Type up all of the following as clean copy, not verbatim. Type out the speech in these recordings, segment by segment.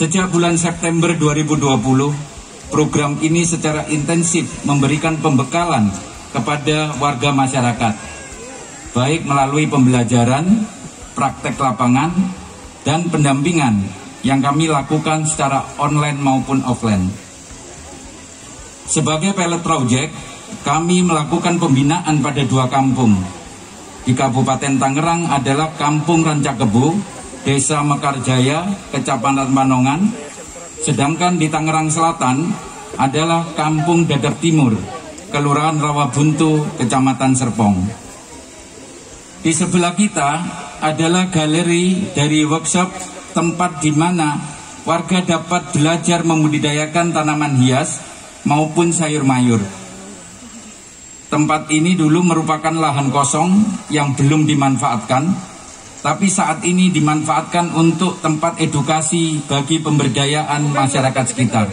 Sejak bulan September 2020, program ini secara intensif memberikan pembekalan kepada warga masyarakat, baik melalui pembelajaran, praktek lapangan, dan pendampingan yang kami lakukan secara online maupun offline. Sebagai pilot project, kami melakukan pembinaan pada 2 kampung. Di Kabupaten Tangerang adalah Kampung Rancakebo, Desa Mekarjaya, Kecamatan Panongan, sedangkan di Tangerang Selatan adalah Kampung Dadap Timur, Kelurahan Rawabuntu, Kecamatan Serpong. Di sebelah kita adalah galeri dari workshop, tempat di mana warga dapat belajar membudidayakan tanaman hias maupun sayur mayur. Tempat ini dulu merupakan lahan kosong yang belum dimanfaatkan, tapi saat ini dimanfaatkan untuk tempat edukasi bagi pemberdayaan masyarakat sekitar.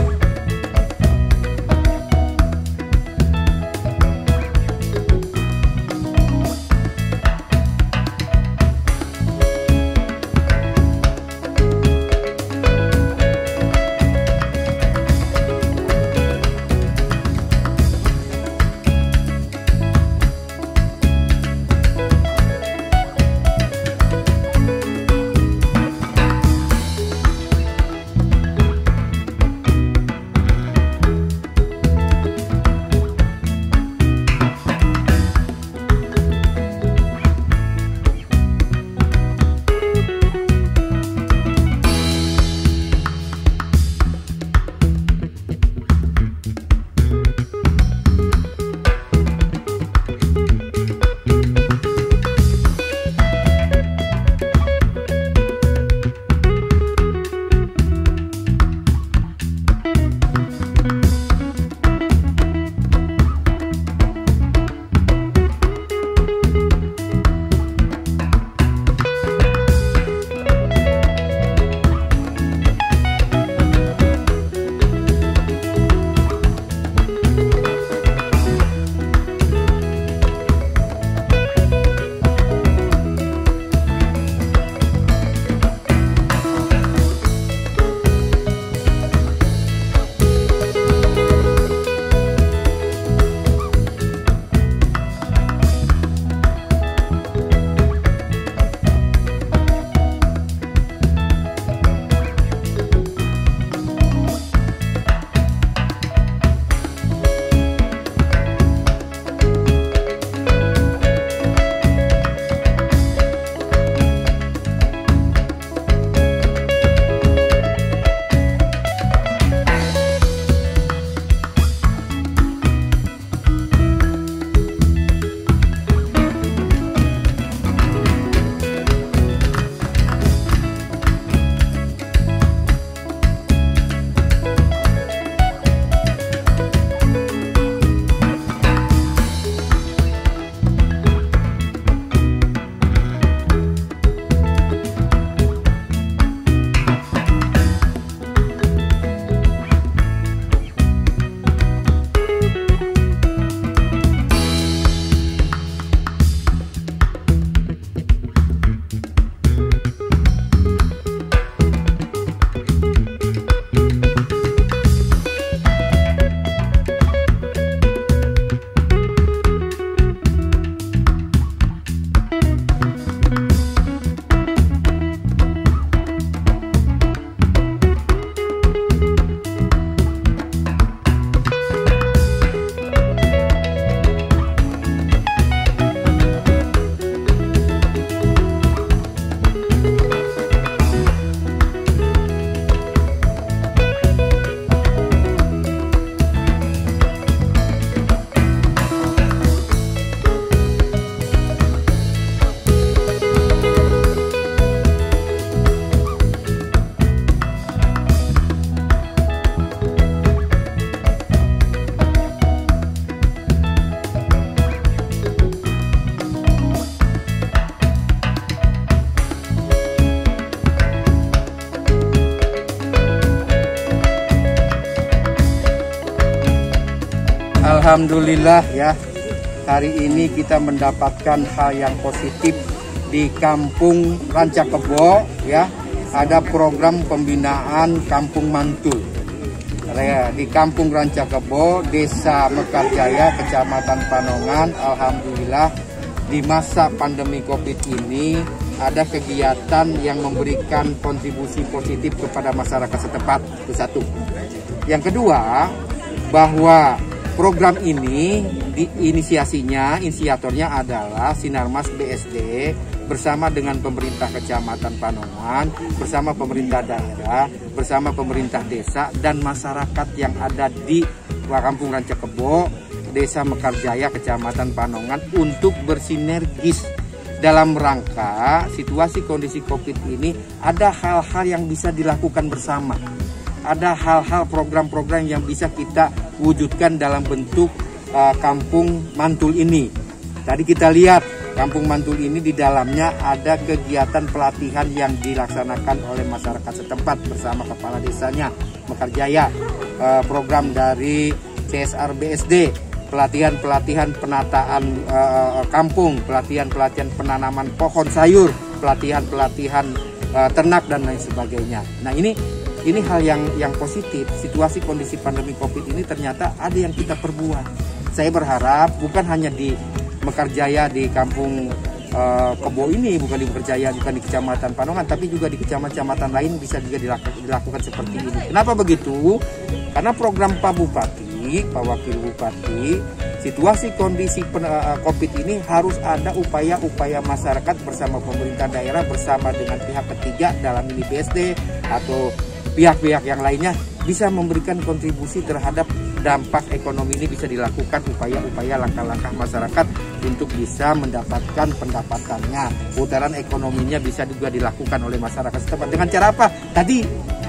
Alhamdulillah ya, hari ini kita mendapatkan hal yang positif di Kampung Rancakebo ya. ada program pembinaan Kampung Mantul di Kampung Rancakebo, Desa Mekarjaya, Kecamatan Panongan. Alhamdulillah di masa pandemi COVID ini ada kegiatan yang memberikan kontribusi positif kepada masyarakat setempat. Itu satu. Yang kedua, bahwa program ini inisiatornya adalah Sinarmas BSD bersama dengan pemerintah Kecamatan Panongan, bersama pemerintah daerah, bersama pemerintah desa dan masyarakat yang ada di Kampung Rancakebo, Desa Mekarjaya, Kecamatan Panongan untuk bersinergis dalam rangka situasi kondisi COVID ini. Ada hal-hal yang bisa dilakukan bersama. Ada hal-hal program-program yang bisa kita wujudkan dalam bentuk Kampung Mantul ini. Tadi kita lihat Kampung Mantul ini di dalamnya ada kegiatan pelatihan yang dilaksanakan oleh masyarakat setempat bersama kepala desanya Mekarjaya, program dari CSR BSD, pelatihan-pelatihan penataan kampung, pelatihan-pelatihan penanaman pohon sayur, pelatihan-pelatihan ternak dan lain sebagainya. Nah, ini hal yang positif. Situasi kondisi pandemi COVID ini ternyata ada yang kita perbuat. Saya berharap bukan hanya di Mekarjaya, di Kampung Kebo ini, bukan di Mekarjaya, bukan di Kecamatan Panongan, tapi juga di kecamatan lain bisa juga dilakukan seperti ini. Kenapa begitu? Karena program Pak Bupati, Pak Wakil Bupati, situasi kondisi COVID ini harus ada upaya-upaya masyarakat bersama pemerintah daerah, bersama dengan pihak ketiga dalam ini BSD atau pihak-pihak yang lainnya bisa memberikan kontribusi terhadap dampak ekonomi ini. Bisa dilakukan upaya-upaya langkah-langkah masyarakat untuk bisa mendapatkan pendapatannya. Putaran ekonominya bisa juga dilakukan oleh masyarakat setempat. Dengan cara apa? Tadi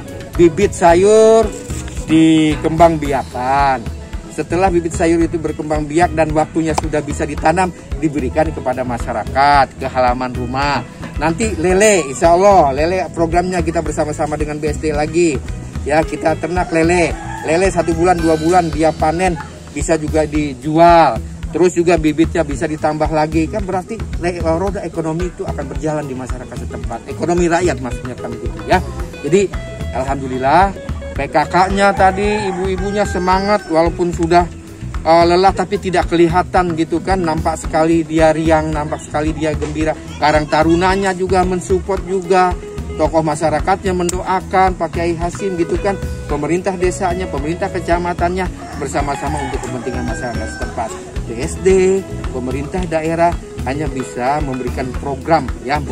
bibit sayur dikembang biakan. Setelah bibit sayur itu berkembang biak dan waktunya sudah bisa ditanam, diberikan kepada masyarakat ke halaman rumah. Nanti lele, insya Allah lele programnya kita bersama-sama dengan BSD lagi. Ya, kita ternak lele 1 bulan 2 bulan dia panen, bisa juga dijual, terus juga bibitnya bisa ditambah lagi, kan berarti roda ekonomi itu akan berjalan di masyarakat setempat, ekonomi rakyat maksudnya kan gitu ya. Jadi alhamdulillah PKK-nya tadi ibu-ibunya semangat walaupun sudah lelah tapi tidak kelihatan gitu kan, nampak sekali dia riang, nampak sekali dia gembira. Karang Tarunanya juga mensupport juga, tokoh masyarakatnya mendoakan, Pak Kiai Hasim gitu kan, pemerintah desanya, pemerintah kecamatannya bersama-sama untuk kepentingan masyarakat setempat. BSD, pemerintah daerah hanya bisa memberikan program,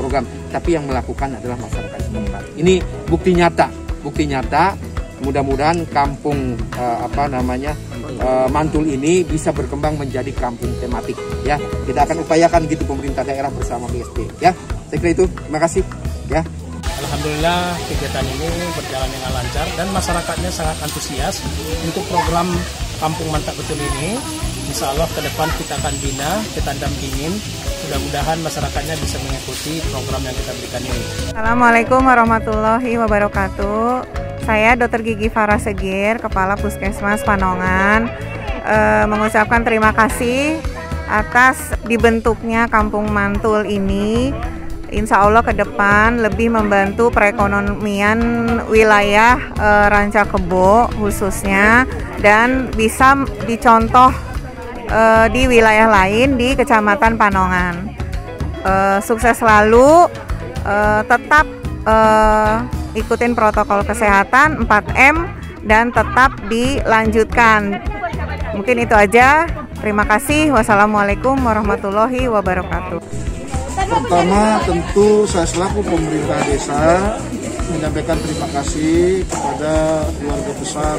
tapi yang melakukan adalah masyarakat setempat. Ini bukti nyata. Mudah-mudahan kampung Mantul ini bisa berkembang menjadi kampung tematik ya. Kita akan upayakan gitu pemerintah daerah bersama BSD ya. Saya kira itu. Terima kasih ya. Alhamdulillah kegiatan ini berjalan dengan lancar dan masyarakatnya sangat antusias untuk program Kampung Mantap Betul ini. Insya Allah ke depan kita akan bina, kita dampingin. Mudah-mudahan masyarakatnya bisa mengikuti program yang kita berikan ini. Assalamualaikum warahmatullahi wabarakatuh. Saya Dr. Gigi Farah Segir, Kepala Puskesmas Panongan, mengucapkan terima kasih atas dibentuknya Kampung Mantul ini. Insya Allah ke depan lebih membantu perekonomian wilayah Rancakebo khususnya, dan bisa dicontoh di wilayah lain di Kecamatan Panongan. Sukses selalu, tetap ikutin protokol kesehatan 4M dan tetap dilanjutkan. Mungkin itu aja. Terima kasih. Wassalamualaikum warahmatullahi wabarakatuh. Pertama tentu saya selaku pemerintah desa menyampaikan terima kasih kepada keluarga besar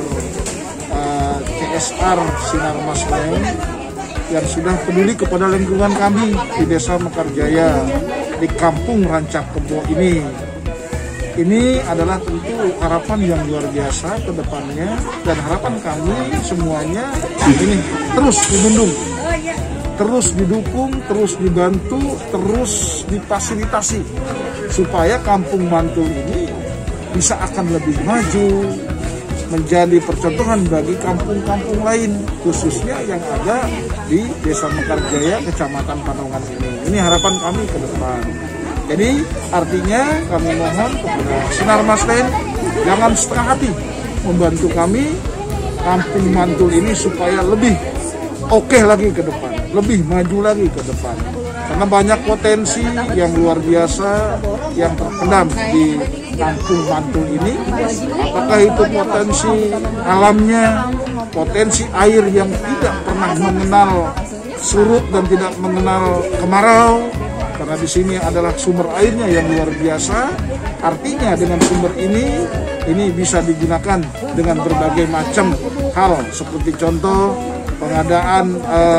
CSR Sinarmas yang sudah peduli kepada lingkungan kami di Desa Mekarjaya, di Kampung Rancakebo ini. Ini adalah tentu harapan yang luar biasa ke depannya, dan harapan kami semuanya ini terus dibendung, terus didukung, terus dibantu, terus difasilitasi supaya Kampung Mantul ini bisa akan lebih maju, menjadi percontohan bagi kampung-kampung lain, khususnya yang ada di Desa Mekarjaya, Kecamatan Panongan ini. Ini harapan kami ke depan. Jadi artinya kami mohon kepada Sinar Maslen jangan setengah hati membantu kami Kampung Mantul ini supaya lebih oke lagi ke depan, lebih maju lagi ke depan. Karena banyak potensi yang luar biasa yang terpendam di Kampung Mantul ini. Apakah itu potensi alamnya, potensi air yang tidak pernah mengenal surut dan tidak mengenal kemarau, karena di sini adalah sumber airnya yang luar biasa. Artinya dengan sumber ini bisa digunakan dengan berbagai macam hal, seperti contoh pengadaan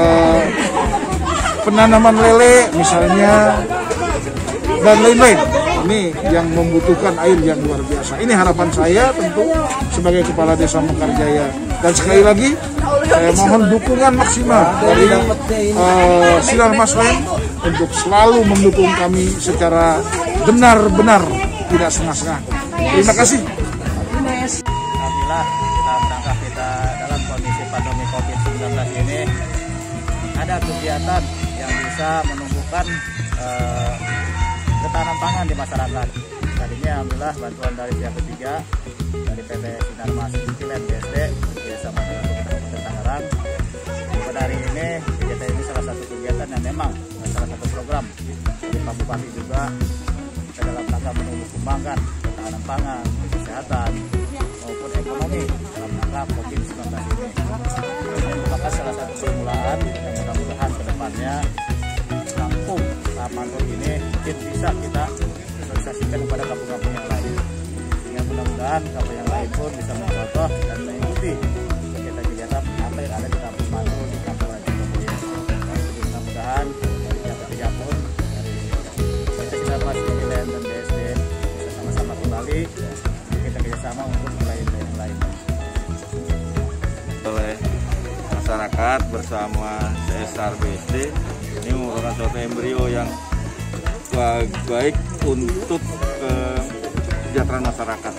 penanaman lele misalnya dan lain-lain. Ini yang membutuhkan air yang luar biasa. Ini harapan saya tentu sebagai Kepala Desa Mekarjaya. Dan sekali lagi saya mohon dukungan maksimal dari Sinar Maslen untuk selalu mendukung kami secara benar-benar, tidak setengah-setengah. Terima kasih. Alhamdulillah dalam rangka kita dalam kondisi pandemi COVID-19 ini ada kegiatan yang bisa menumbuhkan ketahanan pangan di masyarakat. Tadinya alhamdulillah bantuan dari pihak ketiga dari PT Sinar Mas Land BSD bersama dengan Kabupaten Tangerang. Pada hari ini kegiatan ini salah satu kegiatan yang memang salah satu program dari Pak Bupati juga dalam rangka menumbuh kembangkan ketahanan pangan, kesehatan maupun ekonomi dalam rangka COVID-19 ini. Ini merupakan salah satu permulaan yang mudah-mudahan ke depannya Kampung Mantul ini mungkin bisa kita sosialisasikan kepada kampung-kampung yang lain. Sehingga mudah-mudahan kampung yang lain pun bisa mencontoh dan mengikuti kegiatan-kegiatan apa yang ada di Kampung Mantul di Kampung Ranca Kebo ini. Jadi mudah-mudahan dari pihak ketiga pun dari PT Sinar Mas Land dan BSD bisa sama-sama kembali kita kerjasama untuk yang lain. Oleh masyarakat bersama CSR BSD ini merupakan suatu embrio yang baik untuk kesejahteraan masyarakat.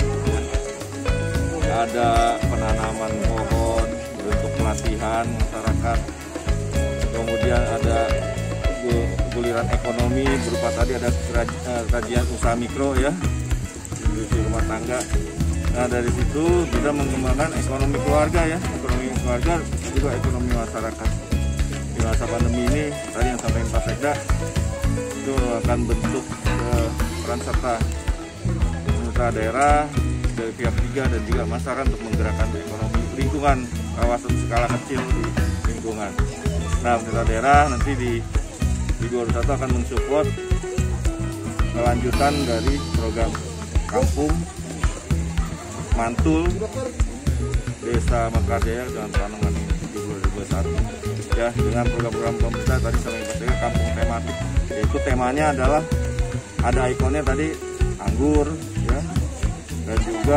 Ada penanaman pohon untuk pelatihan masyarakat, kemudian ada guliran ekonomi berupa tadi ada kajian usaha mikro ya, industri rumah tangga. Nah dari situ bisa mengembangkan ekonomi keluarga ya, ekonomi keluarga juga ekonomi masyarakat. Di masa pandemi ini tadi yang sampaikan Pak Sekda itu merupakan bentuk peran serta pemerintah daerah dari pihak ketiga dan juga masyarakat untuk menggerakkan ekonomi lingkungan kawasan skala kecil di lingkungan. Nah pemerintah daerah nanti di 2021 akan mensupport kelanjutan dari program Kampung Mantul Desa Mekarjaya dengan Panongan ini di 2021 ya, dengan program-program pemerintah tadi sampai pastikan kampung tematik, yaitu temanya adalah ada ikonnya tadi anggur ya, dan juga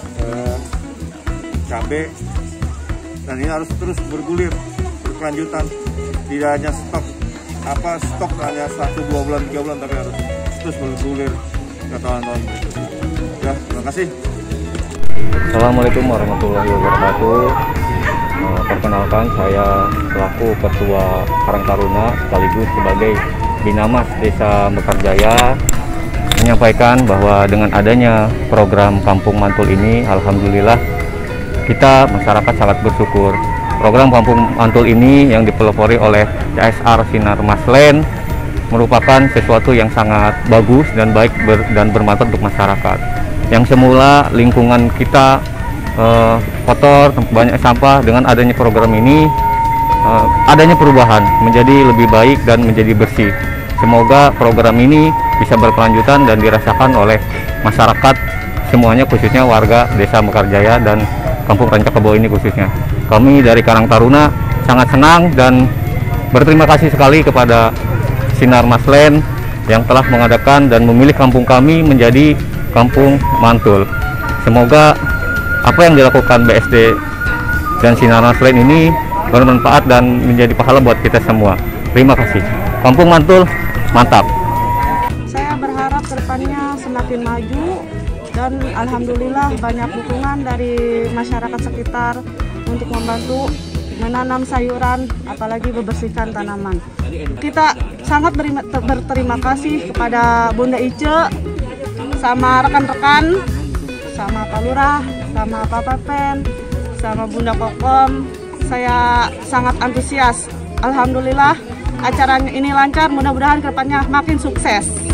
cabai, dan ini harus terus bergulir berkelanjutan, tidak hanya stok hanya 1-2 bulan 3 bulan, tapi harus terus bergulir ke tahun-tahun berikutnya ya. Terima kasih. Assalamualaikum warahmatullahi wabarakatuh. Perkenalkan, saya selaku Ketua Karang Taruna sekaligus sebagai Binamas Desa Mekarjaya menyampaikan bahwa dengan adanya program Kampung Mantul ini, alhamdulillah kita masyarakat sangat bersyukur. Program Kampung Mantul ini yang dipelopori oleh CSR Sinar Mas Land merupakan sesuatu yang sangat bagus dan baik dan bermanfaat untuk masyarakat. Yang semula lingkungan kita kotor, banyak sampah, dengan adanya program ini adanya perubahan menjadi lebih baik dan menjadi bersih. Semoga program ini bisa berkelanjutan dan dirasakan oleh masyarakat semuanya, khususnya warga Desa Mekarjaya dan Kampung Ranca Kebo ini khususnya. Kami dari Karang Taruna sangat senang dan berterima kasih sekali kepada Sinar Mas Land yang telah mengadakan dan memilih kampung kami menjadi Kampung Mantul. Semoga apa yang dilakukan BSD dan Sinar Mas Land ini bermanfaat dan menjadi pahala buat kita semua. Terima kasih. Kampung Mantul, mantap. Saya berharap kedepannya semakin maju dan alhamdulillah banyak dukungan dari masyarakat sekitar untuk membantu menanam sayuran, apalagi membersihkan tanaman. Kita sangat berterima kasih kepada Bunda Ice, sama rekan-rekan, sama Pak Lurah, sama Pak Papen, sama Bunda Kokom. Saya sangat antusias. Alhamdulillah acaranya ini lancar, mudah-mudahan kedepannya makin sukses.